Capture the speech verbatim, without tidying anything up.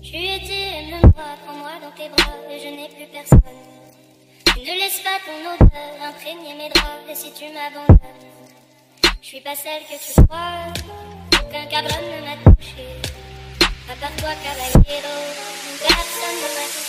Tu étais, aime-moi, prends-moi dans tes bras, et je n'ai plus personne. Tu ne laisses pas ton odeur imprégner mes draps, et si tu m'abandonnes, je suis pas celle que tu crois, aucun cabron ne m'a touché. À part toi, caballero, personne ne m'a touché.